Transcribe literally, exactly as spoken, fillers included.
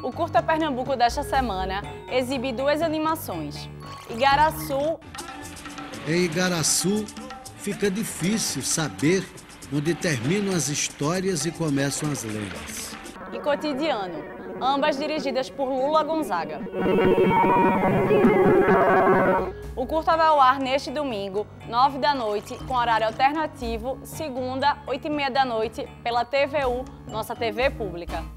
O Curta Pernambuco desta semana exibe duas animações. Igaraçu. Em Igaraçu, fica difícil saber onde terminam as histórias e começam as lendas. E Cotidiano, ambas dirigidas por Lula Gonzaga. O curta vai ao ar neste domingo, nove da noite, com horário alternativo, segunda, oito e meia da noite, pela T V U, nossa T V pública.